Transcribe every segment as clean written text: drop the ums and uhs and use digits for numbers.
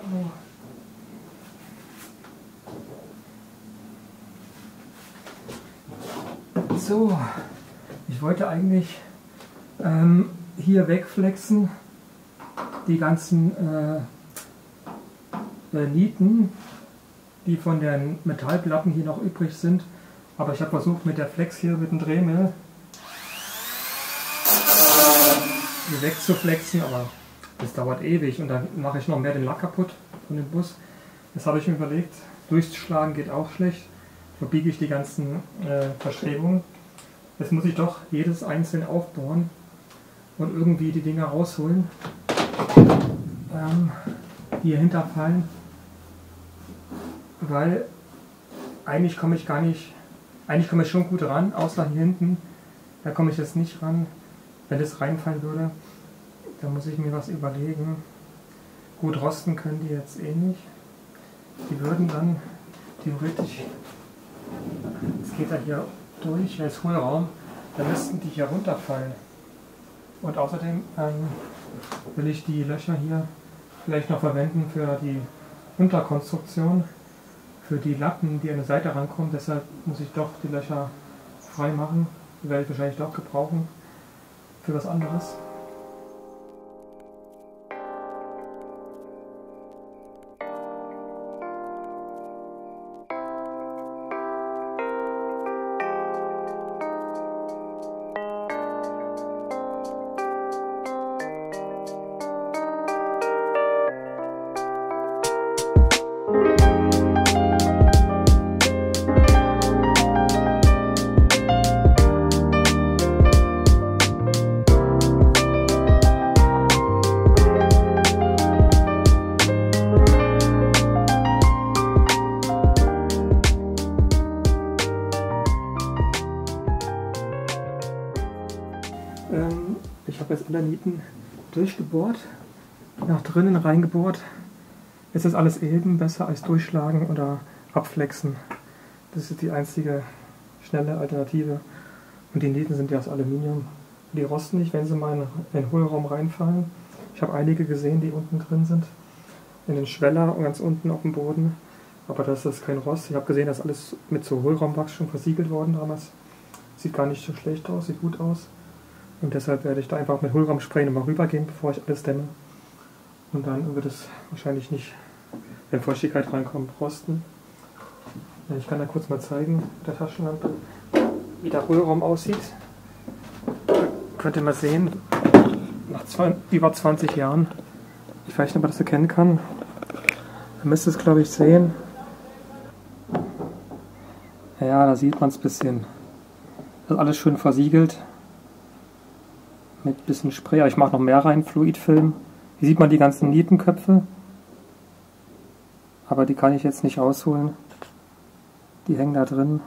So, ich wollte eigentlich hier wegflexen die ganzen Nieten, die von den Metallplatten hier noch übrig sind. Aber ich habe versucht mit der Flex hier mit dem Dremel hier wegzuflexen, aber das dauert ewig und dann mache ich noch mehr den Lack kaputt von dem Bus. Das habe ich mir überlegt. Durchschlagen geht auch schlecht. Verbiege ich die ganzen Verstrebungen. Jetzt muss ich doch jedes einzeln aufbohren und irgendwie die Dinger rausholen, die hier hinterfallen. Weil eigentlich komme ich gar nicht, eigentlich komme ich schon gut ran, außer hier hinten, da komme ich jetzt nicht ran. Wenn das reinfallen würde, dann muss ich mir was überlegen. Gut, rosten können die jetzt eh nicht. Die würden dann theoretisch, es geht ja hier durch, hier ist Hohlraum, dann müssten die hier runterfallen. Und außerdem will ich die Löcher hier vielleicht noch verwenden für die Unterkonstruktion, für die Latten, die an der Seite rankommen. Deshalb muss ich doch die Löcher frei machen. Die werde ich wahrscheinlich doch gebrauchen für was anderes. Ich habe jetzt alle Nieten durchgebohrt, nach drinnen reingebohrt. Jetzt ist alles eben besser als durchschlagen oder abflexen. Das ist die einzige schnelle Alternative. Und die Nieten sind ja aus Aluminium. Die rosten nicht, wenn sie mal in den Hohlraum reinfallen. Ich habe einige gesehen, die unten drin sind. In den Schweller und ganz unten auf dem Boden. Aber das ist kein Rost. Ich habe gesehen, das ist alles mit so Hohlraumwachs schon versiegelt worden damals. Sieht gar nicht so schlecht aus, sieht gut aus. Und deshalb werde ich da einfach mit Hohlraumspray nochmal rübergehen, bevor ich alles dämme. Und dann wird es wahrscheinlich nicht, wenn Feuchtigkeit reinkommt, rosten. Ich kann da kurz mal zeigen mit der Taschenlampe, wie der Hohlraum aussieht. Da könnt ihr mal sehen, nach über 20 Jahren, ich weiß nicht, ob man das erkennen kann, ihr müsst es, glaube ich, sehen. Ja, da sieht man es ein bisschen. Das ist alles schön versiegelt. Mit ein bisschen Spray, aber ich mache noch mehr rein, Fluidfilm. Hier sieht man die ganzen Nietenköpfe, aber die kann ich jetzt nicht rausholen. Die hängen da drin.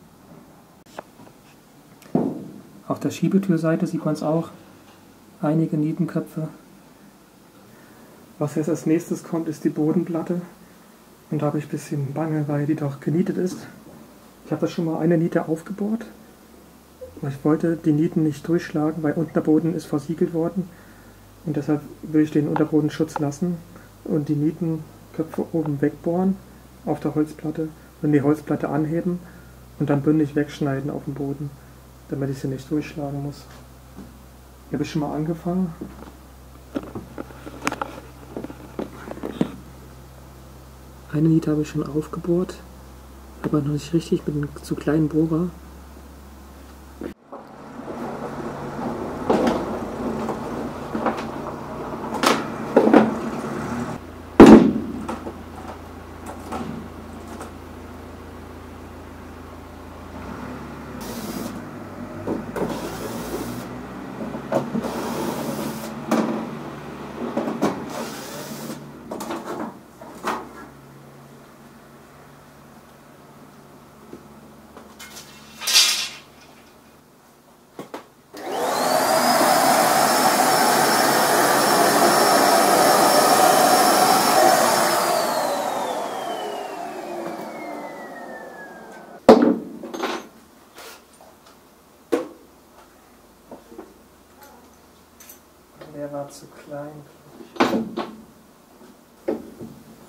Auf der Schiebetürseite sieht man es auch, einige Nietenköpfe. Was jetzt als nächstes kommt, ist die Bodenplatte. Und da habe ich ein bisschen Bange, weil die doch genietet ist. Ich habe da schon mal eine Niete aufgebohrt. Ich wollte die Nieten nicht durchschlagen, weil unten der Boden ist versiegelt worden und deshalb will ich den Unterbodenschutz lassen und die Nietenköpfe oben wegbohren auf der Holzplatte und die Holzplatte anheben und dann bündig wegschneiden auf dem Boden, damit ich sie nicht durchschlagen muss. Hier habe ich schon mal angefangen. Eine Niete habe ich schon aufgebohrt, aber noch nicht richtig mit einem zu kleinen Bohrer. Der war zu klein.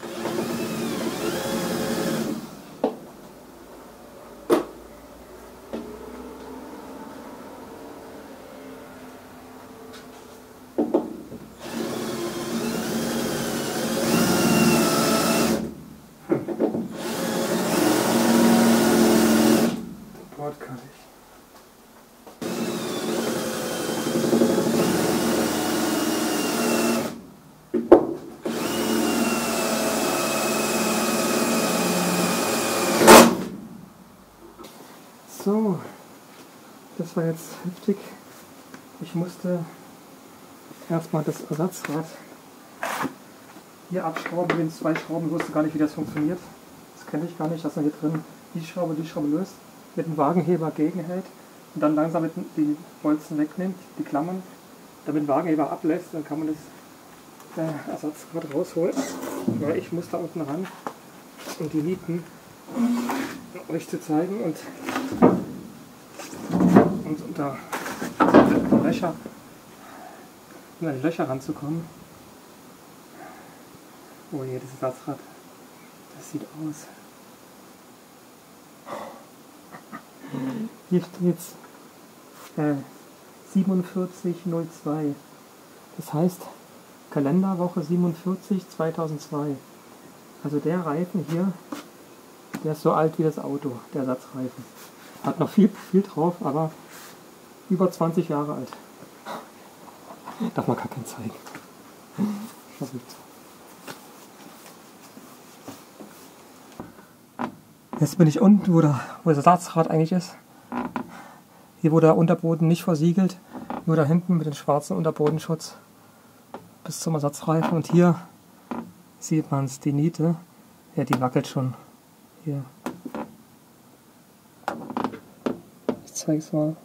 das war jetzt heftig. Ich musste erstmal das Ersatzrad hier abschrauben mit den 2 Schrauben. Ich wusste gar nicht, wie das funktioniert. Das kenne ich gar nicht, dass man hier drin die Schraube löst, mit dem Wagenheber gegenhält und dann langsam die Bolzen wegnimmt, die Klammern, damit den Wagenheber ablässt, dann kann man das Ersatzrad rausholen. Weil ich muss da unten ran, um die Nieten euch zu zeigen und unter die Löcher, um an die Löcher ranzukommen. Oh je, das Ersatzrad, das sieht aus. Hier steht 4702. Das heißt Kalenderwoche 47 2002. Also der Reifen hier, der ist so alt wie das Auto, der Ersatzreifen. Hat noch viel drauf, aber über 20 Jahre alt. Darf man gar keinen zeigen. Verrückt. Jetzt bin ich unten, wo das Ersatzrad eigentlich ist. Hier, wo der Unterboden nicht versiegelt, nur da hinten mit dem schwarzen Unterbodenschutz bis zum Ersatzreifen. Und hier sieht man es, die Niete, ja, die wackelt schon. Hier. Ich zeige es mal.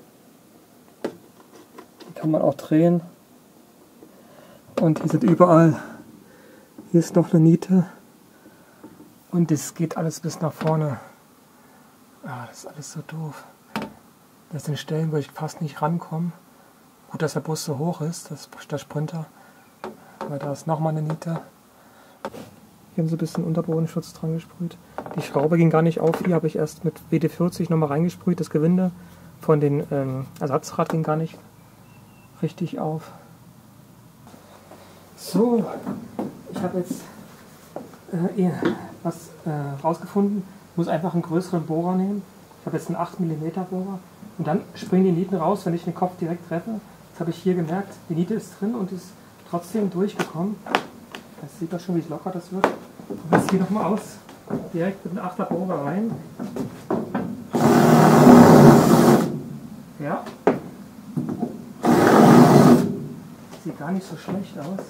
Die kann man auch drehen. Und hier sind überall, hier ist noch eine Niete. Und es geht alles bis nach vorne. Ah, das ist alles so doof. Das sind Stellen, wo ich fast nicht rankomme. Gut, dass der Bus so hoch ist, der Sprinter. Weil da ist nochmal eine Niete. Hier haben sie ein bisschen Unterbodenschutz dran gesprüht. Die Schraube ging gar nicht auf. Hier habe ich erst mit WD-40 nochmal reingesprüht. Das Gewinde von den Ersatzrad ging gar nicht richtig auf. So, ich habe jetzt was rausgefunden. Ich muss einfach einen größeren Bohrer nehmen. Ich habe jetzt einen 8 mm Bohrer. Und dann springen die Nieten raus, wenn ich den Kopf direkt treffe. Das habe ich hier gemerkt. Die Niete ist drin und ist trotzdem durchgekommen. Das sieht doch schon, wie locker das wird. Ich probiere es hier nochmal aus. Direkt mit einem 8er Bohrer rein. Ja. Sieht gar nicht so schlecht aus.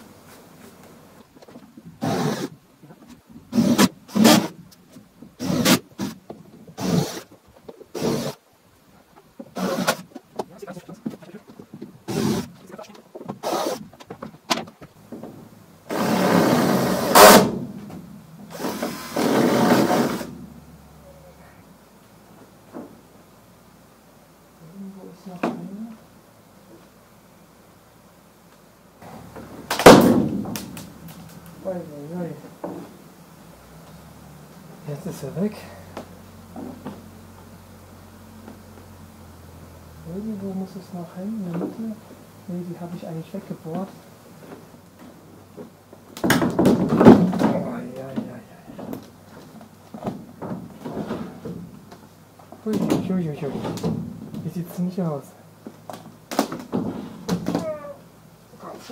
Jetzt ist er weg. Irgendwo muss es noch hängen, in der Mitte. Ne, die habe ich eigentlich weggebohrt. Oh, ja. Hui. Wie sieht es nicht aus? Komm schon.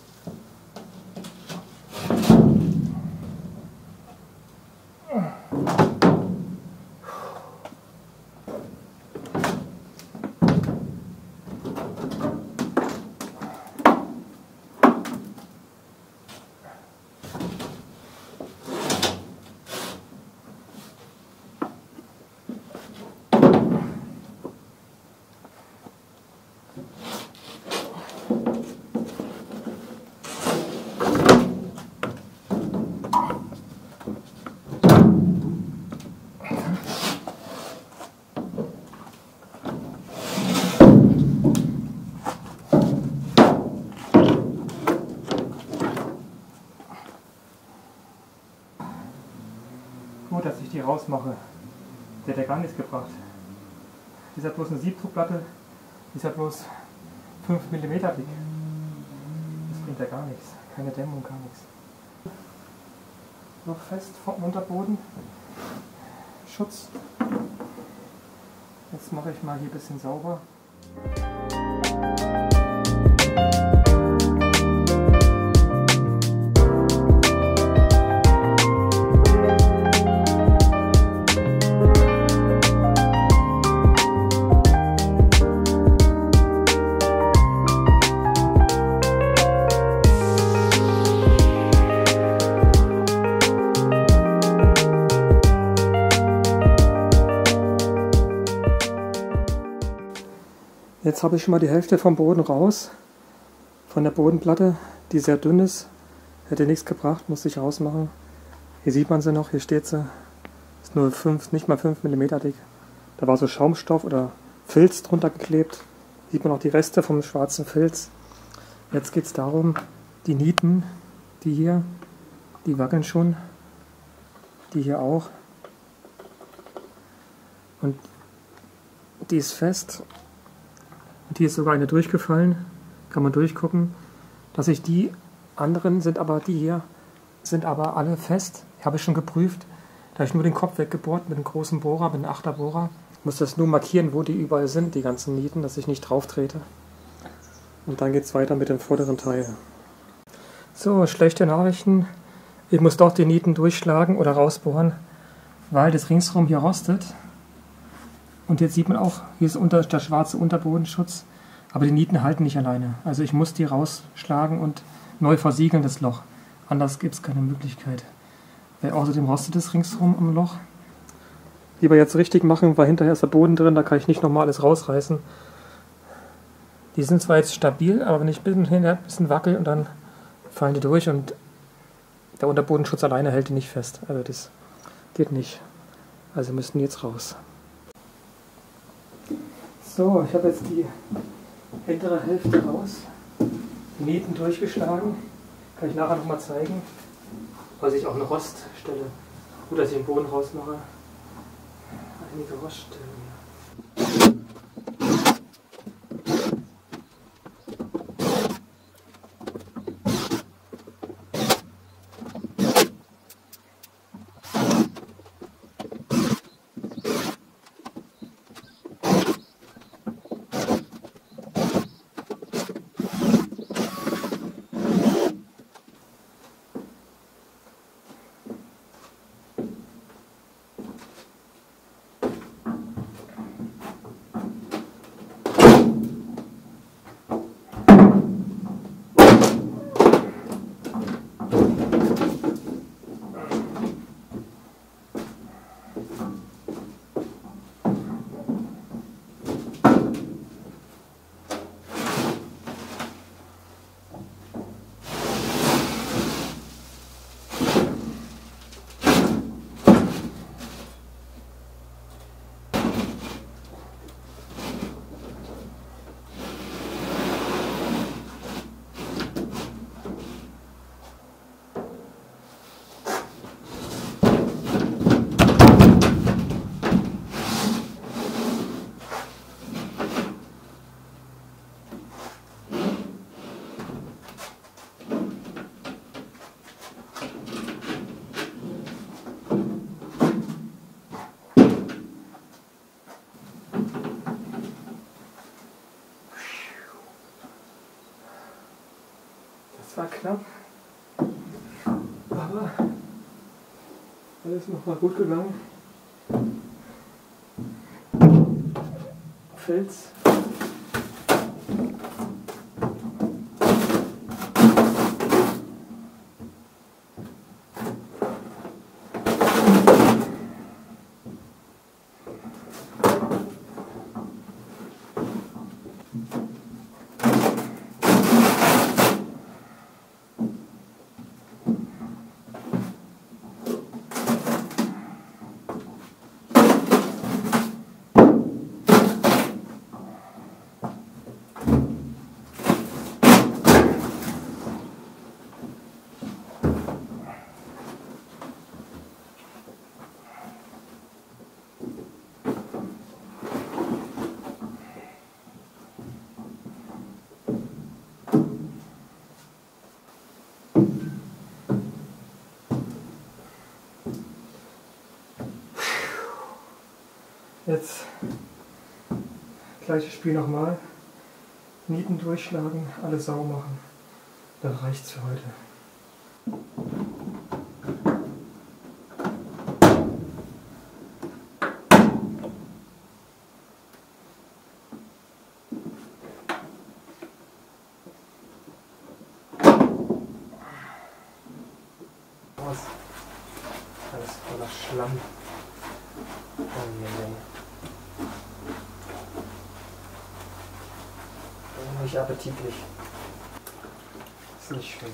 Gut, dass ich die rausmache. Der hat ja gar nichts gebracht. Die ist ja bloß eine Siebdruckplatte, die ist ja bloß 5 mm dick. Das bringt ja gar nichts. Keine Dämmung, gar nichts. Noch fest vom Unterboden. Schutz. Jetzt mache ich mal hier ein bisschen sauber. Jetzt habe ich schon mal die Hälfte vom Boden raus, von der Bodenplatte, die sehr dünn ist. Hätte nichts gebracht, musste ich rausmachen. Hier sieht man sie noch, hier steht sie. Ist nur nicht mal 5 mm dick. Da war so Schaumstoff oder Filz drunter geklebt. Sieht man auch die Reste vom schwarzen Filz. Jetzt geht es darum, die Nieten, die hier, die wackeln schon. Die hier auch. Und die ist fest. Und hier ist sogar eine durchgefallen. Kann man durchgucken. Dass ich die anderen sind aber, die hier sind aber alle fest. Habe ich schon geprüft. Da habe ich nur den Kopf weggebohrt mit einem großen Bohrer, mit einem 8er Bohrer. Ich muss das nur markieren, wo die überall sind, die ganzen Nieten, dass ich nicht drauf trete. Und dann geht es weiter mit dem vorderen Teil. So, schlechte Nachrichten. Ich muss doch die Nieten durchschlagen oder rausbohren, weil das ringsherum hier rostet. Und jetzt sieht man auch, hier ist der schwarze Unterbodenschutz. Aber die Nieten halten nicht alleine. Also ich muss die rausschlagen und neu versiegeln, das Loch. Anders gibt es keine Möglichkeit. Weil außerdem rostet es ringsherum am Loch. Lieber jetzt richtig machen, weil hinterher ist der Boden drin, da kann ich nicht nochmal alles rausreißen. Die sind zwar jetzt stabil, aber wenn ich hinterher ein bisschen wackel und dann fallen die durch und der Unterbodenschutz alleine hält die nicht fest. Also das geht nicht. Also müssen die jetzt raus. So, ich habe jetzt die hintere Hälfte raus. Die Nieten durchgeschlagen. Kann ich nachher nochmal zeigen. Was ich auch eine Roststelle. Gut, dass ich den Boden rausmache. Einige Roststellen hier. Das war knapp, aber alles nochmal gut gegangen. Filz. Jetzt gleiches Spiel nochmal. Nieten durchschlagen, alles sauber machen. Dann reicht's für heute. Alles voller Schlamm. Oh, nee, nee. nicht appetitlich. Ist nicht schön.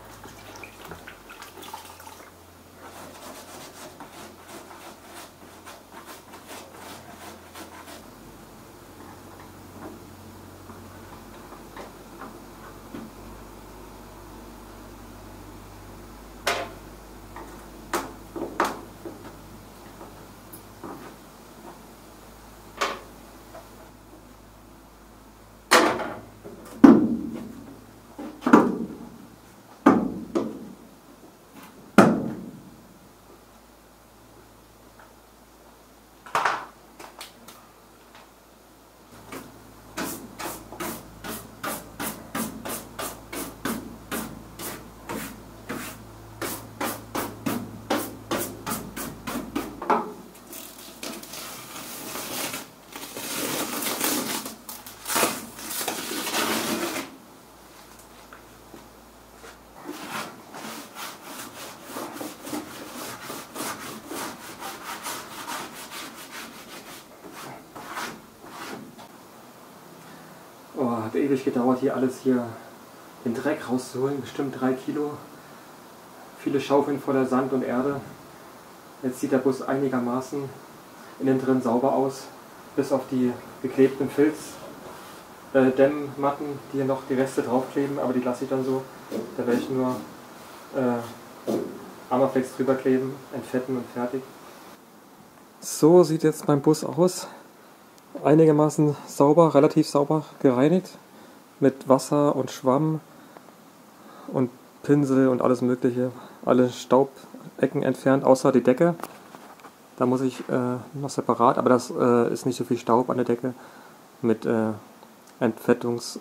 Oh, hat ewig gedauert, hier alles den Dreck rauszuholen. Bestimmt 3 Kilo. Viele Schaufeln voller Sand und Erde. Jetzt sieht der Bus einigermaßen innen drin sauber aus. Bis auf die geklebten Dämmmatten, die hier noch die Reste draufkleben. Aber die lasse ich dann so. Da werde ich nur Armaflex drüber kleben, entfetten und fertig. So sieht jetzt mein Bus aus. Einigermaßen sauber, relativ sauber gereinigt, mit Wasser und Schwamm und Pinsel und alles mögliche, alle Staubecken entfernt, außer die Decke. Da muss ich noch separat, aber das ist nicht so viel Staub an der Decke, mit Entfettungs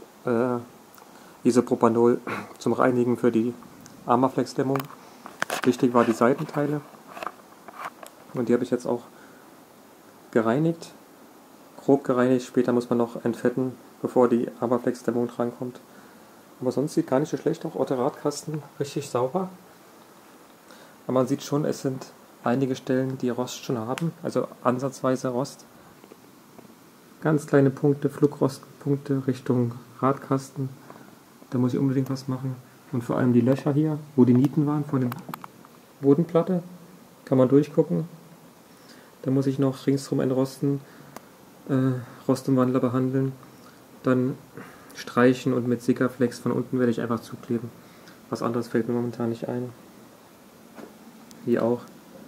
Isopropanol zum Reinigen für die Armaflex-Dämmung. Wichtig war die Seitenteile und die habe ich jetzt auch gereinigt. Grob gereinigt, später muss man noch entfetten, bevor die Armaflex-Dämmung drankommt. Aber sonst sieht gar nicht so schlecht aus, auch der Radkasten richtig sauber. Aber man sieht schon, es sind einige Stellen, die Rost schon haben, also ansatzweise Rost. Ganz kleine Punkte, Flugrostpunkte Richtung Radkasten. Da muss ich unbedingt was machen. Und vor allem die Löcher hier, wo die Nieten waren von der Bodenplatte, kann man durchgucken. Da muss ich noch ringsherum entrosten. Rostumwandler behandeln, dann streichen und mit Sikaflex von unten werde ich einfach zukleben. Was anderes fällt mir momentan nicht ein. Hier auch.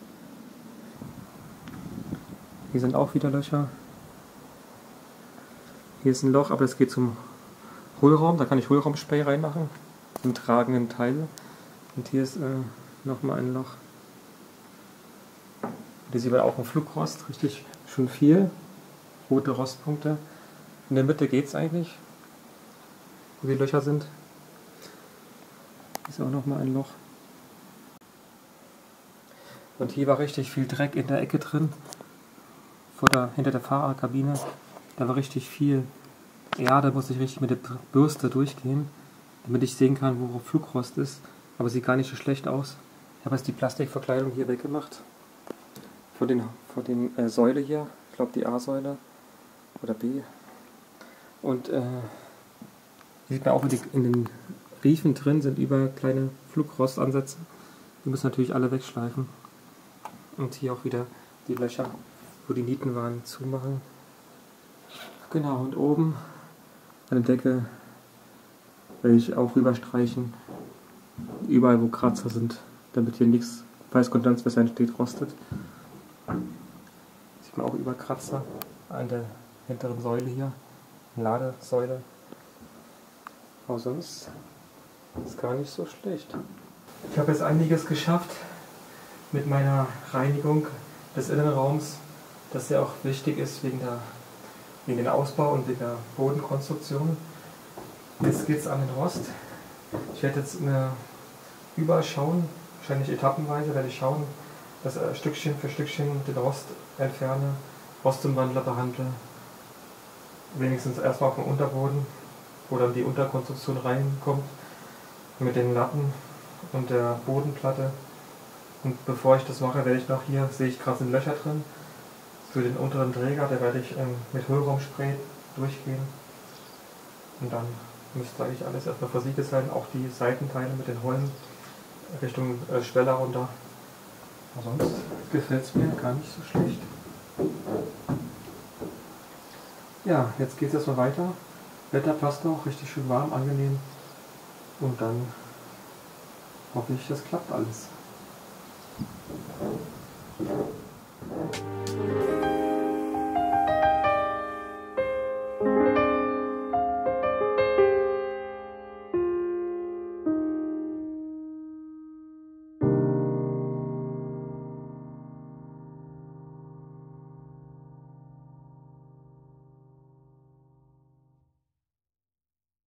Hier sind auch wieder Löcher. Hier ist ein Loch, aber das geht zum Hohlraum. Da kann ich Hohlraumspray reinmachen, zum tragenden Teil. Und hier ist nochmal ein Loch. Hier sieht man auch ein Flugrost, richtig schon viel. Rote Rostpunkte. In der Mitte geht es eigentlich, wo die Löcher sind. Hier ist auch nochmal ein Loch. Und hier war richtig viel Dreck in der Ecke drin, hinter der Fahrerkabine. Da war richtig viel Erde, muss ich richtig mit der Bürste durchgehen, damit ich sehen kann, wo Flugrost ist. Aber sieht gar nicht so schlecht aus. Ich habe jetzt die Plastikverkleidung hier weggemacht. Von den Säule hier, ich glaube die A-Säule. Oder B. Und hier sieht man auch, in den Riefen drin sind überall kleine Flugrostansätze. Die müssen natürlich alle wegschleifen. Und hier auch wieder die Löcher, wo die Nieten waren, zumachen. Genau, und oben an der Decke werde ich auch rüberstreichen. Überall, wo Kratzer sind, damit hier nichts, falls Kondenswasser entsteht, rostet. Sieht man auch über Kratzer an der hinteren Säule hier, Ladesäule. Aber sonst ist gar nicht so schlecht. Ich habe jetzt einiges geschafft mit meiner Reinigung des Innenraums, das ja auch wichtig ist wegen dem Ausbau und wegen der Bodenkonstruktion. Jetzt geht es an den Rost. Ich werde jetzt überall schauen, wahrscheinlich etappenweise werde ich schauen, dass Stückchen für Stückchen den Rost entferne, Rostumwandler behandle. Wenigstens erstmal auf dem Unterboden, wo dann die Unterkonstruktion reinkommt, mit den Latten und der Bodenplatte. Und bevor ich das mache, werde ich noch hier, sehe ich gerade sind Löcher drin, für den unteren Träger, da werde ich mit Hohlraumspray durchgehen. Und dann müsste eigentlich alles erstmal versiegelt sein, auch die Seitenteile mit den Holmen Richtung Schweller runter. Aber sonst gefällt es mir gar nicht so schlecht. Ja, jetzt geht es erstmal weiter. Wetter passt noch, richtig schön warm, angenehm. Und dann hoffe ich, das klappt alles.